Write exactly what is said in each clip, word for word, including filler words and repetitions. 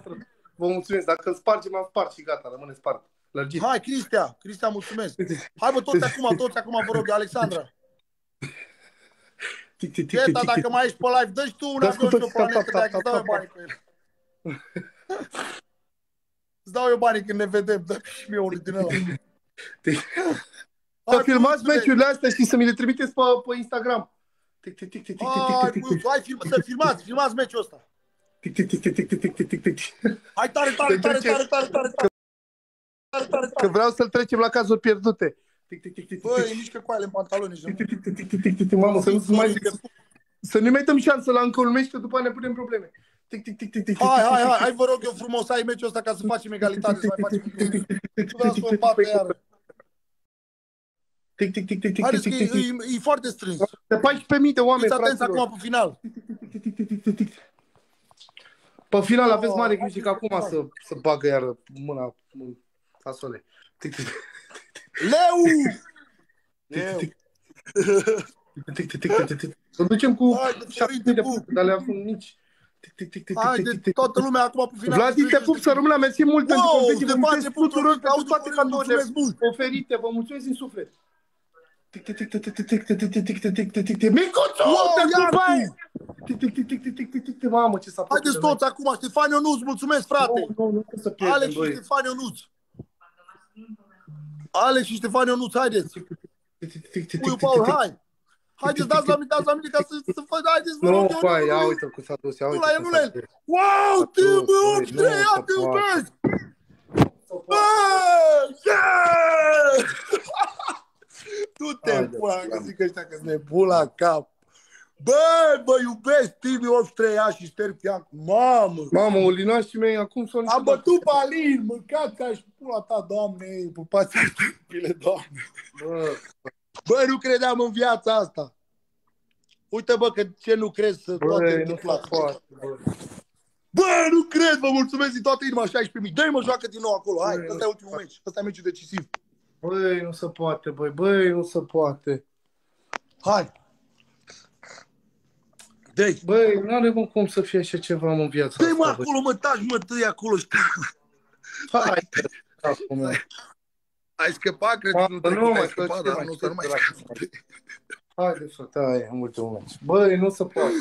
dumneavoastră. Vă mulțumesc. Dacă îl spargem, am spart și gata, rămâne spart. Lărgit. Hai, Cristia, Cristia, mulțumesc. Hai, bă, toți acum, toți acum, vă rog, Alexandra. Geta, dacă mai ești pe live, dă-și tu un avion și o planetă, dacă îți dau eu banii cu el. Îți dau eu banii când ne vedem, dă și mie unul din ăla. Să filmați meciurile astea și să mi le trimiteți pe, pe Instagram. Hai, să filmați, filmați meciul ăsta. Hai, tare, tare, tare, tare, tare, tare. Că vreau să-l trecem la cazuri pierdute. Băi, mișcă coaile în pantaloni. Mamă, să nu mai să nu mai dăm șansă la încă un meci, că după ne punem probleme. Hai, hai, hai, hai, vă rog eu frumos, hai meciul ăsta ca să facem egalitate, să mai facem un tu vreau să o bată iară. Haideți că e foarte strâns. De paisprezece mii de oameni, fraților. Fiți atenți acum pe final. Pe final aveți mare grijă că acum să, să bagă iară mâna în fasole. Leu! Leu! Să ducem cu șapte mii de puncte, dar le-am făcut mici. Haide, toată lumea acum pe final. Vlad, te pup, să rămână, mersi mult pentru competiție. Vă mulțumesc tuturor pentru toate cadourile oferite. Vă mulțumesc din suflet. Micuțu, te pupai! Mamă, ce s-a făcut. Haideți toți acum, Ștefan Ionuț, mulțumesc, frate. Alex și Ștefan Ionuț. Alex și Ștefan Ionuț, haideți. Puiu Paul, hai. Haideți, dați la mine, dați la mine ca să, să faci, haideți, vă rog. Nu, pai, ia uite cum s-a dus, ia uite cum s-a dus. Wow, T M opt trei, ia te iubesc! Bă, yeah! Tu te pula, că zic ăștia că-s nebun la cap. Bă, bă, iubesc T M opt trei A și șterg pian. Mamă! Mamă, olinașii mei, acum s-au am bătut pe Alin, mâncați ca și pula ta, Doamne, pupați stupile, Doamne. Bă, bă, nu credeam în viața asta. Uite, bă, că ce nu crezi să toate întâmplate. Bă, nu cred, vă mulțumesc din toată inima, șaisprezece mii. Dă-i mă, joacă din nou acolo, hai, ăsta e ultimul meci, ăsta e meciul decisiv. Băi, nu se poate, băi, băi, nu se poate. Hai. Dă-i. Băi, n-are mă cum să fie așa ceva în viața Dă-i mă acolo, mă, taci, mă, dă-i acolo. Hai, capul meu. Ai scăpat, cred că nu te ai scăpat, dar nu să nu mai scăpat. Haide, frate, aia, în ultimul meci. Băi, nu se poate,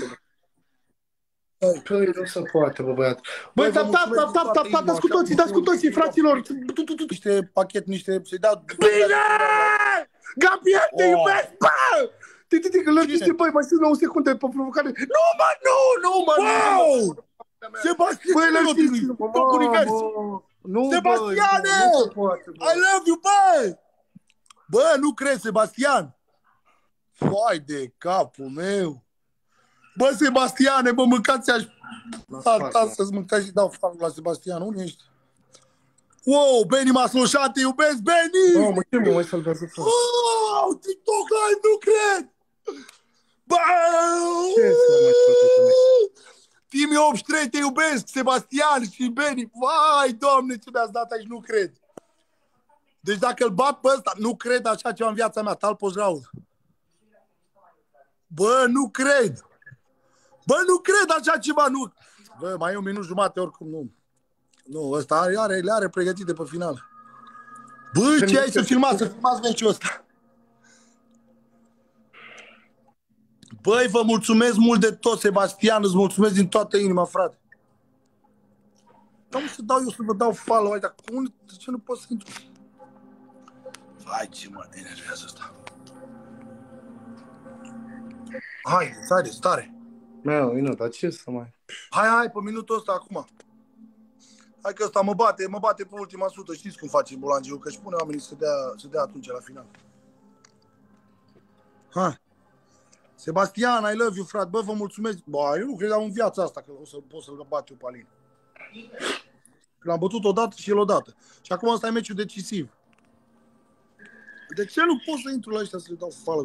băi, nu se poate, bă, băiat. Băi, tap, tap, tap, tap, tap, tap, dați cu toții, dați cu toții, fraților. Niște pachet, niște, să-i dau... Bine! Gabriel, te iubesc, bă! Titi, că lărgiți, băi, mai sunt nouă secunde pe provocare. Nu, mă, nu, nu, mă, wow! Sebastian, băi, lărgiți, top univers. Sebastiane! I love you, bă! Bă, nu crezi, Sebastian? Foai de capul meu. Bă, Sebastiane, bă, mâncați-aș... Ta, să-ți mâncați și dau farul la Sebastian. Unde ești? Wow, Beni m-a slușat, te iubesc, Beni! Oh, mă, ce mă mai salvează? Wow, TikTok live, nu cred! Bă! Ce să mai T M optzeci și trei, te iubesc, Sebastian și Beni. Vai, Doamne, ce mi-ați dat aici, nu cred. Deci dacă îl bat pe ăsta, nu cred așa ceva în viața mea, tal poți-raud. Bă, nu cred. Bă, nu cred așa ceva, nu. Bă, mai e un minut jumate, oricum nu. Nu, ăsta are, are, le are pregătite pe final. Bă, ce ai să filmați, să filmați meciul ăsta. Băi, vă mulțumesc mult de tot, Sebastian, îți mulțumesc din toată inima, frate. Cum să dau eu să vă dau follow, dar cum, de ce nu pot să intru? Hai, ce mă enervează ăsta. Hai, hai, stare. Nu, nu, dar ce să mai... Hai, hai, pe minutul ăsta acum. Hai că ăsta mă bate, mă bate pe ultima sută. Știți cum face Bolangiu, că își pune oamenii să dea, să dea atunci la final. Hai. Sebastian, I love you, frate. Bă, vă mulțumesc. Bă, eu nu credeam în viața asta că o să pot să-l bat eu pe Alin. L-am bătut odată și el odată. Și acum ăsta e meciul decisiv. De ce nu pot să intru la ăștia să le dau fală?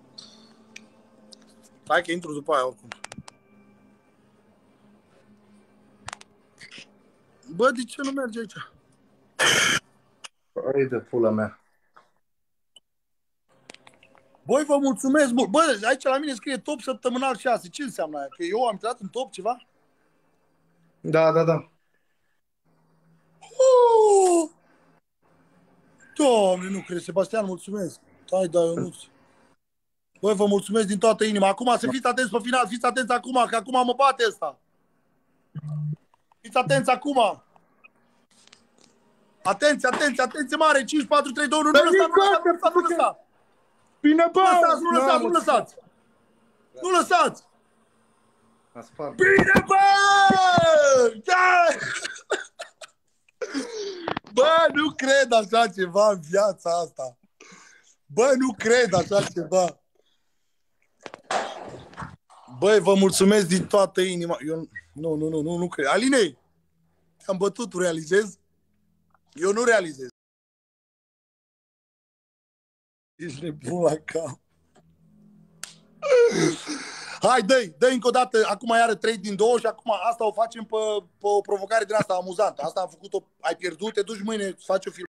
Hai că intru după aia oricum. Bă, de ce nu merge aici? Hai de pula mea. Băi, vă mulțumesc mult. Bă, aici la mine scrie top săptămânal șase. Ce înseamnă aia? Că eu am intrat în top ceva? Da, da, da. Doamne, nu cred, Sebastian, mulțumesc. Hai, da, Ionuț. Băi, vă mulțumesc din toată inima. Acum să fiți atenți pe final, fiți atenți acum, că acum mă bate ăsta. Fiți atenți acum. Atenție, atenție, atenție mare, cinci, patru, trei, doi, unu, nu lăsați, nu lăsați, nu lăsați. Bine, bă! Nu lăsați, nu lăsați, nu lăsați. A spart. Bine, bă! Da! Bă, nu cred așa ceva în viața asta. Bă, nu cred așa ceva. Băi, vă mulțumesc din toată inima. Eu nu, nu, nu, nu, nu cred. Aline, te-am bătut, tu realizezi? Eu nu realizez. Ești nebun la cap. Hai, dă-i, dă-i încă o dată. Acum iară trei din două și acum asta o facem pe, pe o provocare din asta amuzantă. Asta am făcut-o, ai pierdut, te duci mâine, faci o film.